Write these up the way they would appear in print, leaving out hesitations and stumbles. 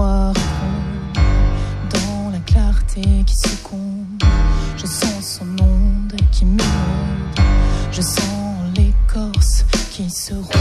noir dans la clarté qui succombe. Je sens son onde qui m'inonde. Je sens l'écorce qui se rompt.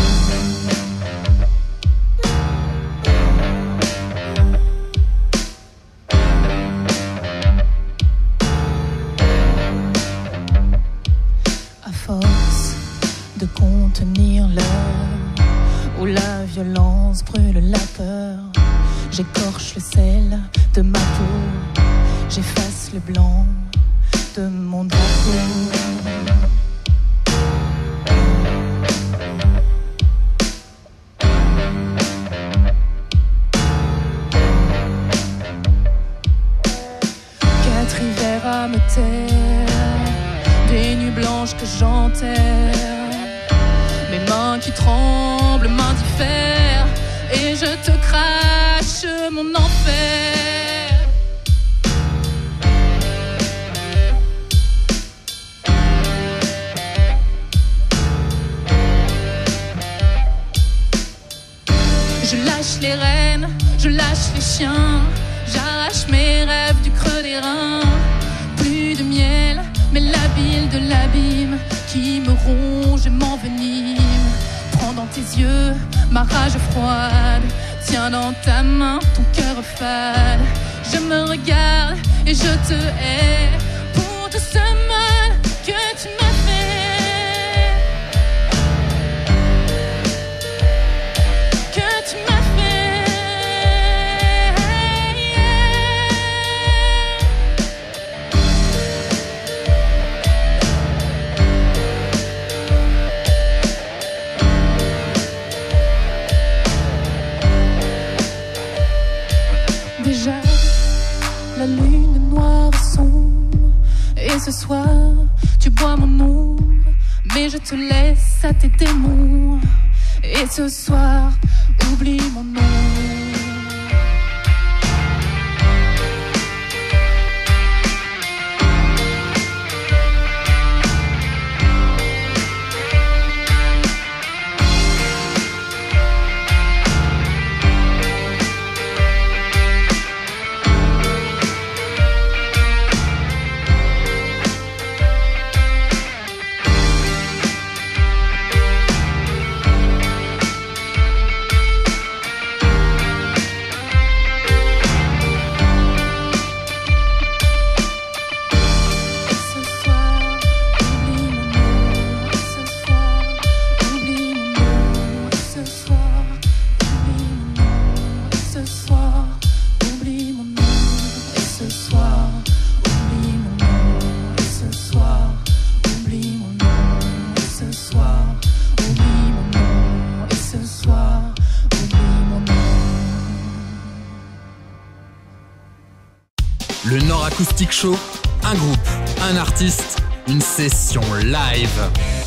De contenir l'heure où la violence brûle la peur. J'écorche le sel de ma peau, j'efface le blanc de mon drapeau. Quatre hivers à me taire, des nuits blanches que j'enterre, mes mains qui tremblent, mains d'hiver, et je te crache mon enfer. Je lâche les rênes, je lâche les chiens, j'arrache mes rêves du creux des reins. Plus de miel, mais la bile de l'abîme qui me ronge et m'envenime. Prends dans tes yeux ma rage froide, tiens dans ta main ton cœur fade. Je me regarde et je te hais pour tout ce mal que tu m'as fait, que tu m'as fait. Déjà, la lune noire sombre, et ce soir, tu bois mon ombre, mais je te laisse à tes démons. Et ce soir, oublie mon nom. Le Nord Acoustic Show, un groupe, un artiste, une session live.